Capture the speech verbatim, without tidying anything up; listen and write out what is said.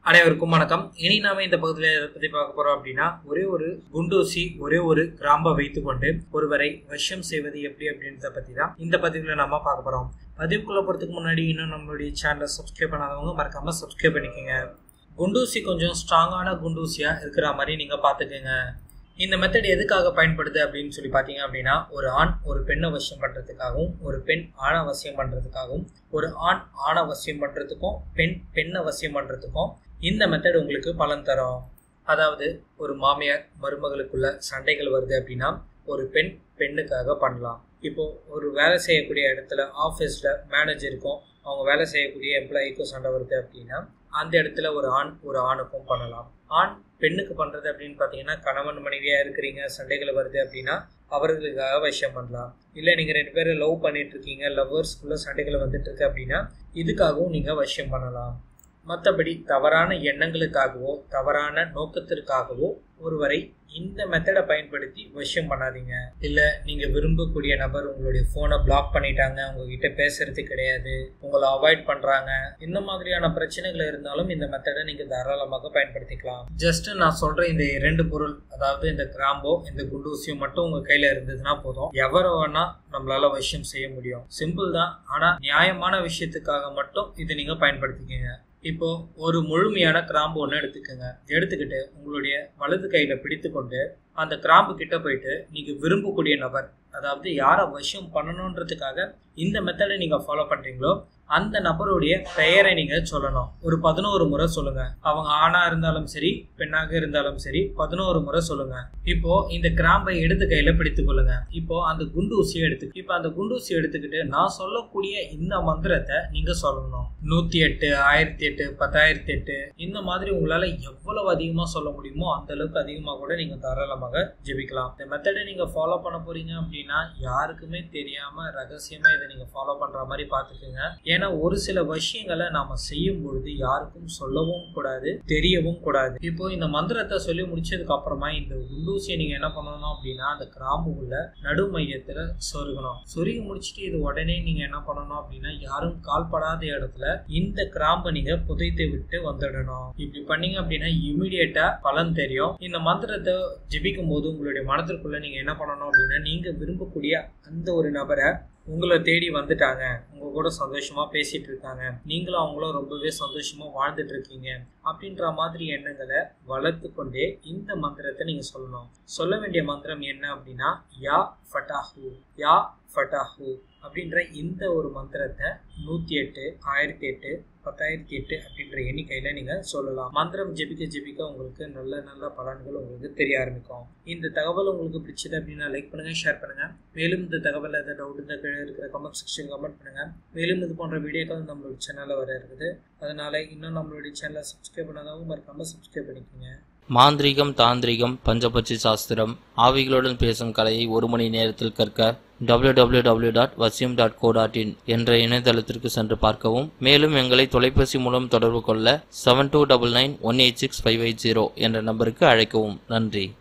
அனைவருக்கும் வணக்கம். இனி நாம இந்த பகுதியில் எதை பத்தி பார்க்க போறோம் அப்படின்னா, ஒரே ஒரு குண்டூசி ஒரே ஒரு கிராம்பை வைத்துக்கொண்டு ஒருவரை வசியம் செய்வது எப்படி அப்படின்றத பத்தி தான் இந்த பதிவுல நம்ம பார்க்க போறோம். பதிவுக்குள்ள போறதுக்கு முன்னாடி இன்னும் நம்மளுடைய சேனலை சப்ஸ்கிரைப் பண்ணாதவங்க மறக்காம சப்ஸ்கிரைப் பண்ணிக்கோங்க. குண்டூசி கொஞ்சம் ஸ்ட்ராங்கான குண்டூசியா இருக்கிற மாதிரி நீங்க பாத்துக்கோங்க. இந்த மெத்தட் எதுக்காக பயன்படுது அப்படின்னு சொல்லி பார்த்தீங்க அப்படின்னா, ஒரு ஆண் ஒரு பெண்ணை வசியம் பண்ணுறதுக்காகவும், ஒரு பெண் ஆணை வசியம் பண்ணுறதுக்காகவும், ஒரு ஆண் ஆணை வசியம் பண்ணுறதுக்கும், பெண் பெண்ணை வசியம் பண்ணுறதுக்கும் இந்த மெத்தட் உங்களுக்கு பலன் தரும். அதாவது ஒரு மாமியார் மருமகளுக்குள்ள சண்டைகள் வருது அப்படின்னா ஒரு பெண் பெண்ணுக்காக பண்ணலாம். இப்போ ஒரு வேலை செய்யக்கூடிய இடத்துல ஆஃபீஸில் மேனேஜருக்கும் அவங்க வேலை செய்யக்கூடிய எம்ப்ளாயிக்கும் சண்டை வருது அப்படின்னா அந்த இடத்துல ஒரு ஆண் ஒரு ஆணுக்கும் பண்ணலாம். ஆண் பெண்ணுக்கு பண்ணுறது அப்படின்னு பார்த்தீங்கன்னா, கணவன் மனைவியாக இருக்கிறீங்க, சண்டைகள் வருது அப்படின்னா அவர்களுக்காக வசியம் பண்ணலாம். இல்லை நீங்கள் ரெண்டு பேரும் லவ் பண்ணிட்டு இருக்கீங்க, லவ்வர்ஸ்குள்ள சண்டைகள் வந்துட்டு இருக்கு அப்படின்னா இதுக்காகவும் நீங்கள் வசியம் பண்ணலாம். மற்றபடி தவறான எண்ணங்களுக்காகவோ தவறான நோக்கத்திற்காகவோ ஒருவரை இந்த மெத்தடை பயன்படுத்தி வசியம் பண்ணாதீங்க. இல்லை நீங்கள் விரும்பக்கூடிய நபர் உங்களுடைய ஃபோனை பிளாக் பண்ணிட்டாங்க, உங்ககிட்ட பேசுறது கிடையாது, உங்களை அவாய்ட் பண்ணுறாங்க, இந்த மாதிரியான பிரச்சனைகள் இருந்தாலும் இந்த மெத்தடை நீங்கள் தாராளமாக பயன்படுத்திக்கலாம். ஜஸ்ட் நான் சொல்கிற இந்த இரண்டு பொருள், அதாவது இந்த கிராம்போ இந்த குண்டூசியும் மட்டும் உங்கள் கையில் இருந்ததுன்னா போதும், எவரை வேணா நம்மளால வசியம் செய்ய முடியும். சிம்பிள் தான், ஆனால் நியாயமான விஷயத்துக்காக மட்டும் இதை நீங்கள் பயன்படுத்திக்கங்க. இப்போ ஒரு முழுமையான கிராம்பு ஒன்று எடுத்துக்கோங்க. எடுத்துக்கிட்டு உங்களுடைய வலது கையில பிடித்து கொண்டு அந்த கிராம்பு கிட்ட போயிட்டு நீங்க விரும்பக்கூடிய நபர், அதாவது யாரை வசியம் பண்ணணுன்றதுக்காக இந்த மெத்தடை நீங்க ஃபாலோ பண்றீங்களோ அந்த நபருடைய பெயரை நீங்க சொல்லணும். ஒரு பதினோரு முறை சொல்லுங்க. அவங்க ஆணா இருந்தாலும் சரி பெண்ணாக இருந்தாலும் சரி பதினோரு முறை சொல்லுங்க. இப்போ இந்த கிராம்பை எடுத்து கையில பிடித்துக் கொள்ளுங்க. இப்போ அந்த குண்டூசியை எடுத்து இப்போ அந்த குண்டூசி எடுத்துக்கிட்டு நான் சொல்லக்கூடிய இந்த மந்திரத்தை நீங்க சொல்லணும். நூத்தி எட்டு ஆயிரத்தி எட்டு பத்தாயிரத்தி எட்டு இந்த மாதிரி உங்களால எவ்வளவு அதிகமா சொல்ல முடியுமோ அந்த அளவுக்கு அதிகமா கூட நீங்க தாராளமாக ஜெபிக்கலாம். இந்த மெத்தடை நீங்க ஃபாலோ பண்ண போறீங்க அப்படின்னா யாருக்குமே தெரியாம ரகசியமா இதை நீங்க ஃபாலோ பண்ற மாதிரி பாத்துக்கோங்க. ஏன்னா ஒரு சில விஷயங்களை நாம செய்யும் பொழுது யாருக்கும் சொல்லவும் கூடாது, தெரியவும் கூடாது. இப்போ இந்த மந்திரத்தை சொல்லி முடிச்சதுக்கு அப்புறமா இந்த குண்டூசியை நீங்க என்ன பண்ணணும் அப்படின்னா அந்த கிராம்பு உள்ள நடு மையத்துல சொருகணும். சொருகி முடிச்சுட்டு இது உடனே நீங்க என்ன பண்ணணும் அப்படின்னா யாரும் கால்படாத இடத்துல இந்த கிராம்பை நீங்க புதைத்து விட்டு வந்துடணும். இப்படி பண்ணீங்க அப்படின்னா இமிடியேட்டா பலன் தெரியும். இந்த மந்திரத்தை ஜெபிக்கும் போது உங்களுடைய மனத்திற்குள்ள நீங்க என்ன பண்ணணும் அப்படின்னா, நீங்க விரும்பக்கூடிய அந்த ஒரு நபரை உங்களை தேடி வந்துட்டாங்க, உங்க கூட சந்தோஷமா பேசிட்டு இருக்காங்க, நீங்களும் அவங்களும் ரொம்பவே சந்தோஷமா வாழ்ந்துட்டு இருக்கீங்க அப்படின்ற மாதிரி எண்ணங்களை வளர்த்து கொண்டே இந்த மந்திரத்தை நீங்க சொல்லணும். சொல்ல வேண்டிய மந்திரம் என்ன அப்படின்னா, யா ஃபட்டாஹு யா ஃபட்டாஹு அப்படின்ற இந்த ஒரு மந்திரத்தை நூத்தி எட்டு ஆயிரத்தி எட்டு பத்தாயிரத்தி எட்டு அப்படின்ற எண்ணிக்கையில நீங்க சொல்லலாம். மந்திரம் ஜெபிக்க ஜெபிக்க உங்களுக்கு நல்ல நல்ல பலன்கள் உங்களுக்கு தெரிய ஆரம்பிக்கும். இந்த தகவல் உங்களுக்கு பிடிச்சது அப்படின்னா லைக் பண்ணுங்க, ஷேர் பண்ணுங்க. மேலும் இந்த தகவல் ஏதாவது டவுட் இருந்தால் கீழே இருக்கிற கமெண்ட் செக்ஷன் கமெண்ட் பண்ணுங்க. மேலும் இது போன்ற வீடியோக்கள் நம்மளோட சேனல்ல வர இருக்குது. அதனால இன்னும் நம்மளுடைய சேனலை சப்ஸ்கிரைப் பண்ணாதவங்க மறக்காம சப்ஸ்கிரைப் பண்ணிக்கோங்க. மாந்திரீகம், தாந்திரிகம், பஞ்சபட்சி சாஸ்திரம், ஆவிகளுடன் பேசும் கலையை ஒரு மணி நேரத்தில் கற்க டபிள்யூ டபிள்யூ டபிள்யூ டாட் வசியம் டாட் கோ டாட் இன் என்ற இணையதளத்திற்கு சென்று பார்க்கவும். மேலும் எங்களை தொலைபேசி மூலம் தொடர்பு கொள்ள seven two double nine one eight six five eight zero என்ற நம்பருக்கு அழைக்கவும். நன்றி.